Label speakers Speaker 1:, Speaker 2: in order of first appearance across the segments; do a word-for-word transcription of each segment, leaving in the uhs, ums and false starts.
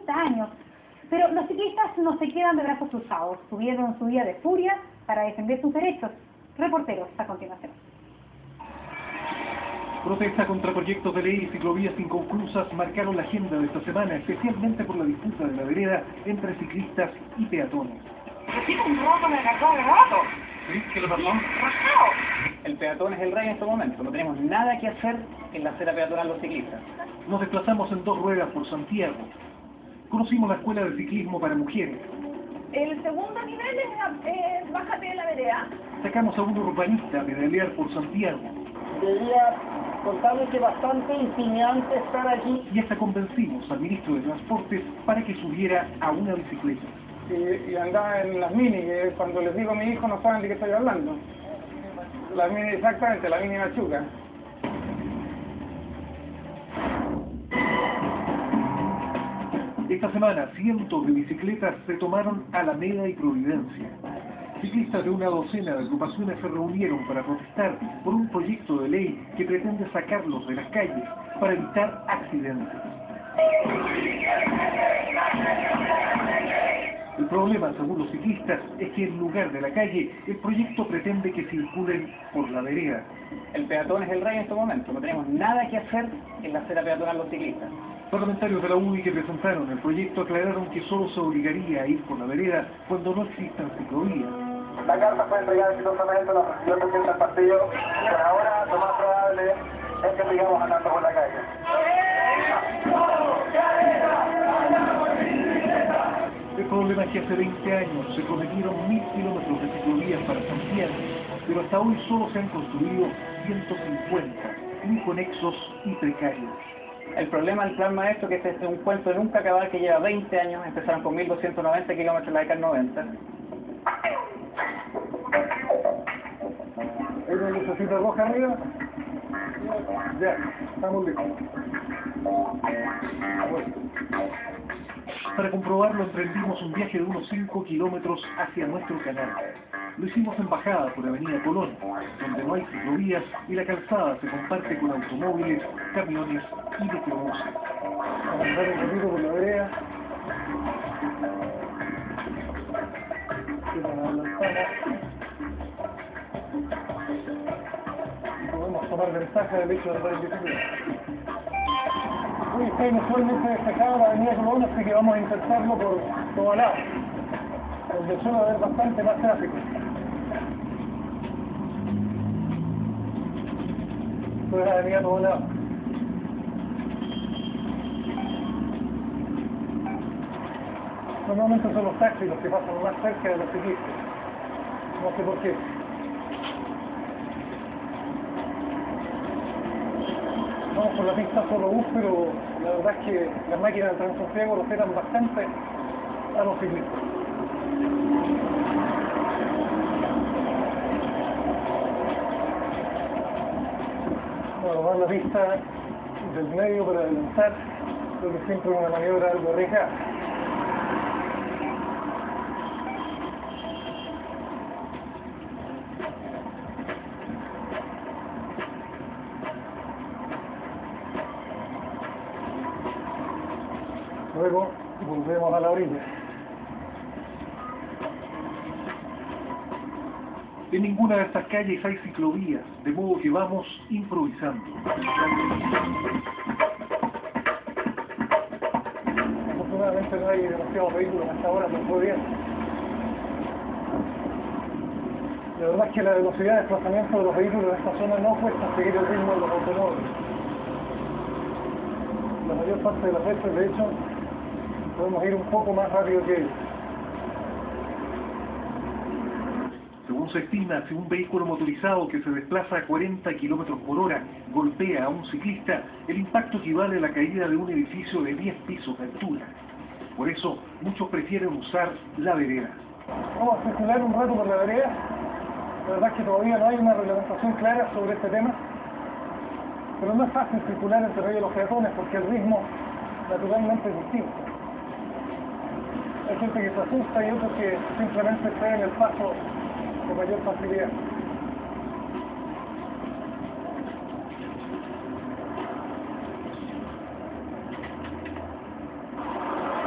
Speaker 1: treinta años. Pero los ciclistas no se quedan de brazos cruzados. Tuvieron su día de furia para defender sus derechos. Reporteros, a continuación.
Speaker 2: Protesta contra proyectos de ley y ciclovías inconclusas marcaron la agenda de esta semana, especialmente por la disputa de la vereda entre ciclistas y peatones.
Speaker 3: Recibo un robo en el cartón de rato.
Speaker 2: ¿Sí? ¿Qué le pasó?
Speaker 3: ¡Rajado! El peatón es el rey en este momento. No tenemos nada que hacer en la acera peatonal los ciclistas.
Speaker 2: Nos desplazamos en dos ruedas por Santiago. Conocimos la escuela de ciclismo para mujeres.
Speaker 4: El segundo nivel es eh, bájate de la vereda.
Speaker 2: Sacamos a un urbanista a pedalear por Santiago.
Speaker 5: Debería contarles que bastante intimidante estar aquí.
Speaker 2: Y hasta convencimos al ministro de Transportes para que subiera a una bicicleta.
Speaker 6: Y, y andaba en las mini, que cuando les digo a mi hijo no saben de qué estoy hablando. La mini, exactamente, la mini machuca.
Speaker 2: Esta semana, cientos de bicicletas se tomaron Alameda y Providencia. Ciclistas de una docena de agrupaciones se reunieron para protestar por un proyecto de ley que pretende sacarlos de las calles para evitar accidentes. El problema, según los ciclistas, es que en lugar de la calle, el proyecto pretende que circulen por la vereda.
Speaker 3: El peatón es el rey en este momento. No tenemos nada que hacer en la acera peatonal los ciclistas.
Speaker 2: Parlamentarios de la U D I que presentaron el proyecto aclararon que solo se obligaría a ir por la vereda cuando no existan ciclovías.
Speaker 5: La carta fue entregada exitosamente a la fracción presidenta del partido. Por ahora, lo más probable es que sigamos andando por la calle.
Speaker 2: El problema es que hace veinte años se prometieron mil kilómetros de ciclovías para Santiago, pero hasta hoy solo se han construido ciento cincuenta, inconexos y precarios.
Speaker 3: El problema del plan maestro, que este es un cuento de nunca acabar, que lleva veinte años, empezaron con mil doscientos noventa kilómetros en la década del noventa.
Speaker 6: ¿Hay una lucecita roja arriba? Ya, estamos listos.
Speaker 2: Para comprobarlo emprendimos un viaje de unos cinco kilómetros hacia nuestro canal. Lo hicimos en bajada por Avenida Colón, donde no hay ciclovías y la calzada se comparte con automóviles, camiones y microbuses.
Speaker 6: Vamos a andar un ratito por la vereda. Podemos tomar ventaja del hecho de andar en bicicleta. Hoy está inusualmente despejada la Avenida Colón, así que vamos a intentarlo por todo lado, donde suele haber bastante más tráfico. Esto es la Avenida todo lado. Normalmente son los taxis los que pasan más cerca de los ciclistas. No sé por qué. Vamos por la pista solo bus, pero la verdad es que las máquinas de Transantiago respetan bastante a los ciclistas. Bueno, dar la pista del medio para adelantar, creo que siempre es una maniobra algo arriesgada. Luego volvemos a la orilla.
Speaker 2: En ninguna de estas calles hay ciclovías, de modo que vamos improvisando.
Speaker 6: Afortunadamente no hay demasiados vehículos hasta ahora, pero todo bien. La verdad es que la velocidad de desplazamiento de los vehículos en esta zona no cuesta seguir el ritmo de los automóviles. La mayor parte de las veces, de hecho, podemos ir un poco más rápido que ellos.
Speaker 2: Según se estima, si un vehículo motorizado que se desplaza a cuarenta kilómetros por hora golpea a un ciclista, el impacto equivale a la caída de un edificio de diez pisos de altura. Por eso, muchos prefieren usar la vereda.
Speaker 6: Vamos a circular un rato por la vereda. La verdad es que todavía no hay una reglamentación clara sobre este tema. Pero no es fácil circular entre medio de los peatones porque el ritmo naturalmente es distinto. Hay gente que se asusta y otros que simplemente ceden el paso con mayor facilidad.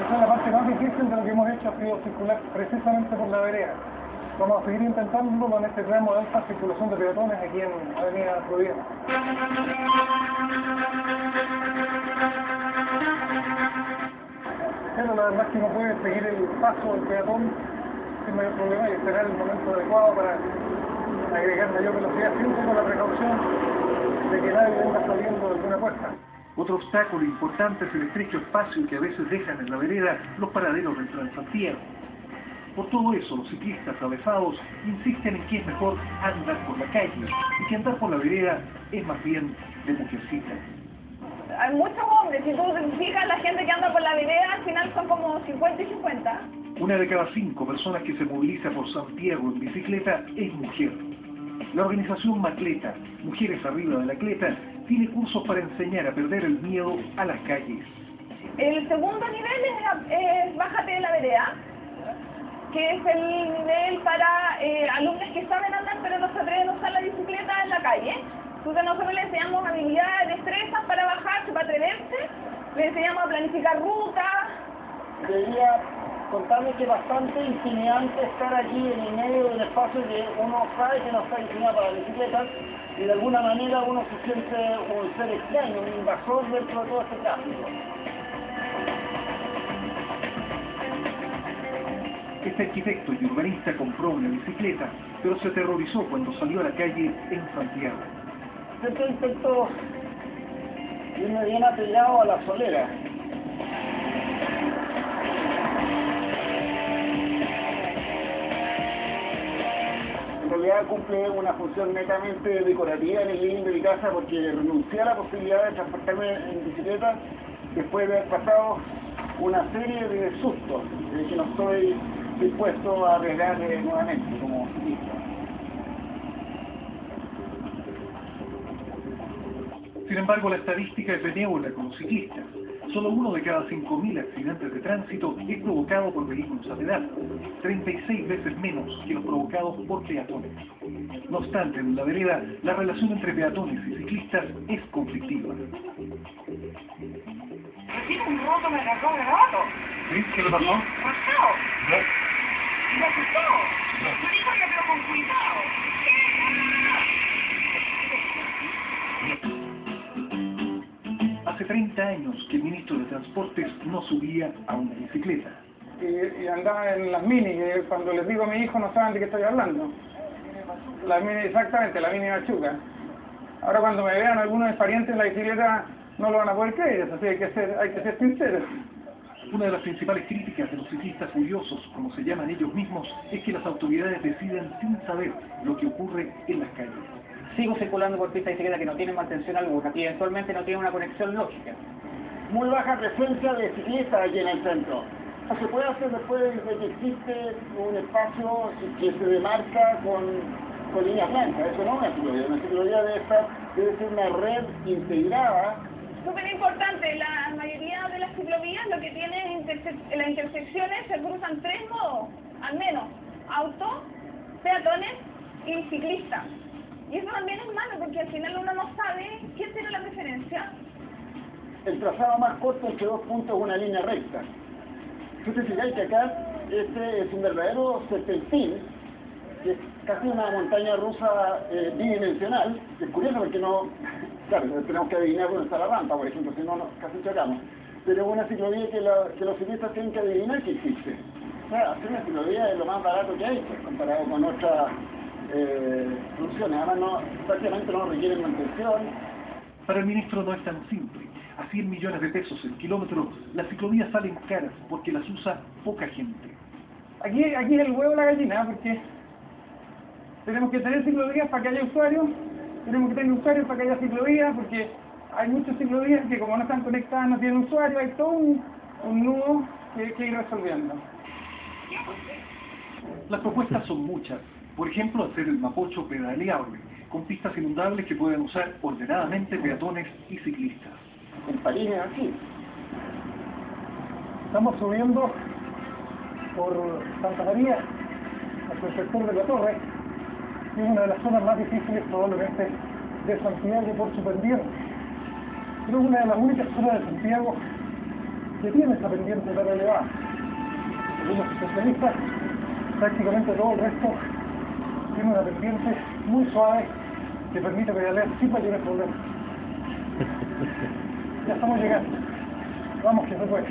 Speaker 6: Esta es la parte más difícil de lo que hemos hecho, ha sido circular precisamente por la vereda. Vamos a seguir intentándolo en este tramo de alta circulación de peatones aquí en Avenida Providencia. Pero la verdad es que no puede seguir el paso del peatón sin mayor problema y esperar el momento adecuado para agregar mayor velocidad, siempre con la precaución de que nadie venga saliendo de alguna puerta.
Speaker 2: Otro obstáculo importante es el estrecho espacio que a veces dejan en la vereda los paraderos del Transantiago. Por todo eso, los ciclistas avesados insisten en que es mejor andar por la calle y que andar por la vereda es más bien de mujercita.
Speaker 4: Hay muchos hombres, si tú te fijas, la gente que anda por la vereda al final son como cincuenta y cincuenta.
Speaker 2: Una de cada cinco personas que se moviliza por Santiago en bicicleta es mujer. La organización Macleta, Mujeres Arriba de la Cleta, tiene cursos para enseñar a perder el miedo a las calles.
Speaker 4: El segundo nivel es, es Bájate de la vereda, que es el nivel para eh, alumnos que saben andar pero no se atreven a usar la bicicleta en la calle. Entonces nosotros les enseñamos habilidades, destrezas para bajarse, para atreverse, les enseñamos a planificar rutas.
Speaker 7: Debería contarles que es bastante intimidante estar aquí en el medio del espacio que uno sabe que no está diseñado para bicicletas y de alguna manera uno se siente un ser extraño, un invasor dentro de todo este tráfico.
Speaker 2: Este arquitecto y urbanista compró una bicicleta, pero se aterrorizó cuando salió a la calle en Santiago.
Speaker 7: Siempre intento irme bien apegado a la solera. En realidad cumple una función netamente decorativa en el living de mi casa porque renuncié a la posibilidad de transportarme en bicicleta después de haber pasado una serie de sustos de que no estoy dispuesto a arriesgar nuevamente como ciclista.
Speaker 2: Sin embargo, la estadística es benévola con los ciclistas. Solo uno de cada cinco mil accidentes de tránsito es provocado por vehículos a pedal, treinta y seis veces menos que los provocados por peatones. No obstante, en la vereda, la relación entre peatones y ciclistas es conflictiva.
Speaker 8: Recién un roto me agarró de rato.
Speaker 2: ¿Sí? ¿Qué le pasó?
Speaker 8: Pasado. Y me asustó. Me dijo que pero con cuidado.
Speaker 2: Hace treinta años que el ministro de Transportes no subía a una bicicleta.
Speaker 6: Y, y andaba en las mini, que cuando les digo a mi hijo no saben de qué estoy hablando. La mini, exactamente, la mini machuca. Ahora cuando me vean algunos de mis parientes en la bicicleta no lo van a poder creer, eso sí, hay que ser, hay que ser sinceros.
Speaker 2: Una de las principales críticas de los ciclistas furiosos, como se llaman ellos mismos, es que las autoridades deciden sin saber lo que ocurre en las calles.
Speaker 3: Sigo circulando por pistas de bicicleta que no tienen mantención alguna y eventualmente no tienen una conexión lógica.
Speaker 7: Muy baja presencia de ciclistas aquí en el centro. No se puede hacer después de que existe un espacio que se demarca con, con líneas blancas. Eso no es una ciclovía. Una ciclovía debe, estar, debe ser una red integrada.
Speaker 4: Súper importante, la mayoría de las ciclovías lo que tienen interse en las intersecciones se cruzan tres modos, al menos, auto, peatones y ciclistas. Y eso también es malo porque al final uno no sabe quién tiene la preferencia.
Speaker 7: El trazado más corto entre dos puntos es una línea recta. Si ustedes fijáis que acá este es un verdadero serpentín, que es casi una montaña rusa eh, bidimensional. Es curioso porque no, claro, tenemos que adivinar dónde está la rampa, por ejemplo, si no, no casi chocamos. Pero es una ciclovía que, la, que los ciclistas tienen que adivinar que existe. O sea, hacer una ciclovía es lo más barato que hay, pues, comparado con otras eh, soluciones. Además, no, prácticamente no requieren mantención.
Speaker 2: Para el ministro no es tan simple. A cien millones de pesos el kilómetro, las ciclovías salen caras porque las usa poca gente.
Speaker 6: Aquí, aquí es el huevo de la gallina, porque tenemos que tener ciclovías para que haya usuarios, tenemos que tener usuarios para que haya ciclovías, porque hay muchas ciclovías que como no están conectadas no tienen usuarios, hay todo un, un nudo que, que ir resolviendo.
Speaker 2: Las propuestas son muchas. Por ejemplo, hacer el Mapocho pedaleable, con pistas inundables que puedan usar ordenadamente peatones y ciclistas.
Speaker 7: En París es así.
Speaker 6: Estamos subiendo por Santa María, hacia el sector de la Torre, que es una de las zonas más difíciles probablemente de Santiago por su pendiente. Creo que una de las únicas zonas de Santiago que tiene esa pendiente tan elevada. Según los especialistas, prácticamente todo el resto tiene una pendiente muy suave que permite pedalear sin mayores problemas. Ya estamos llegando. Vamos que se puede.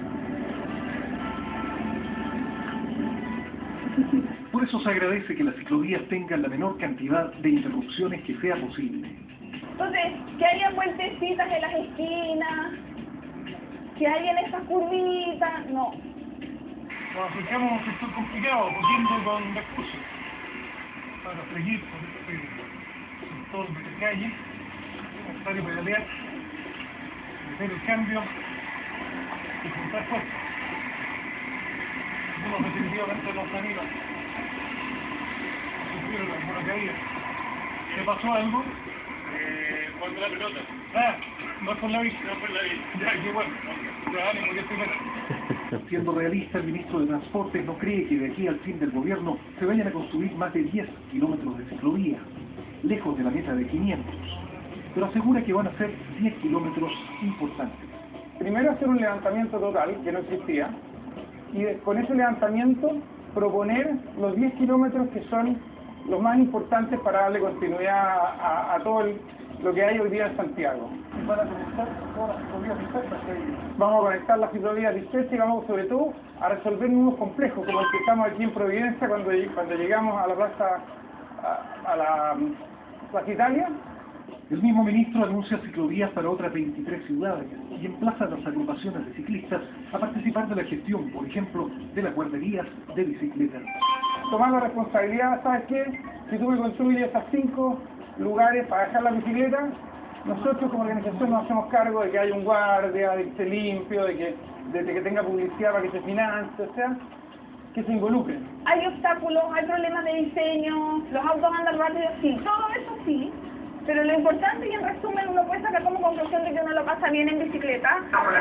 Speaker 2: Por eso se agradece que las ciclovías tengan la menor cantidad de interrupciones que sea posible.
Speaker 4: Entonces, que haya vueltecitas en las esquinas, que haya en esas curvitas, no.
Speaker 6: Nos acercamos a un sector complicado, volviendo con recursos para seguir por este sector de la calle. Es necesario pedalear, hacer el cambio y juntar fuerzas. Algunos definitivamente no se animan. Sufrieron alguna caída. ¿Te pasó algo?
Speaker 9: Eh, cuando la pelota.
Speaker 6: Ah, no es por la bici.
Speaker 9: No fue la bici.
Speaker 6: Ya, qué bueno. Ya, ánimo, ya estoy bien.
Speaker 2: Siendo realista, el ministro de Transportes no cree que de aquí al fin del gobierno se vayan a construir más de diez kilómetros de ciclovía, lejos de la meta de quinientos, pero asegura que van a ser diez kilómetros importantes.
Speaker 3: Primero hacer un levantamiento total, que no existía, y de- con ese levantamiento proponer los diez kilómetros que son los más importantes para darle continuidad a, a, a todo el- lo que hay hoy día en Santiago.
Speaker 6: Van a conectar todas las ciclovías dispersas que hay.
Speaker 3: Vamos a conectar las ciclovías dispersas y vamos sobre todo a resolver nudos complejos, como el que estamos aquí en Providencia cuando, lleg- cuando llegamos a la plaza, a, a la mm, Plaza Italia.
Speaker 2: El mismo ministro anuncia ciclovías para otras veintitrés ciudades y emplaza a las agrupaciones de ciclistas a participar de la gestión, por ejemplo, de las guarderías de bicicletas.
Speaker 3: Tomar la responsabilidad, ¿sabes qué? Si tú me construyes esas cinco lugares para dejar la bicicleta, nosotros como organización nos hacemos cargo de que haya un guardia, de que esté limpio, de que, de, de que tenga publicidad para que se financie, o sea, que se involucren.
Speaker 4: Hay obstáculos, hay problemas de diseño, los autos andan rápido, sí, todo eso sí. Pero lo importante y en resumen uno puede sacar como conclusión de que uno lo pasa bien en bicicleta.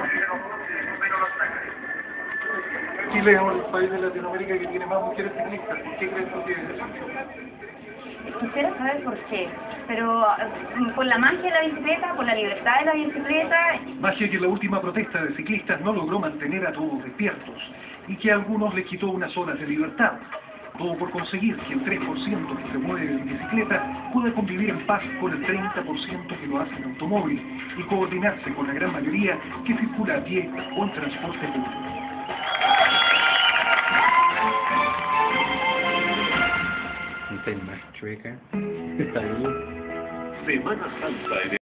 Speaker 2: Chile es el país de Latinoamérica que tiene más mujeres ciclistas. ¿Por qué crees tú que es eso?
Speaker 10: Quisiera saber por qué, pero eh, por la magia de la bicicleta, por la libertad de la bicicleta.
Speaker 2: Magia que la última protesta de ciclistas no logró mantener a todos despiertos y que a algunos les quitó unas horas de libertad. Todo por conseguir que el tres por ciento que se mueve en bicicleta pueda convivir en paz con el treinta por ciento que lo hace en automóvil y coordinarse con la gran mayoría que circula a pie o en transporte público.
Speaker 11: No sé, más chueca. Está bien.
Speaker 9: Semana Santa en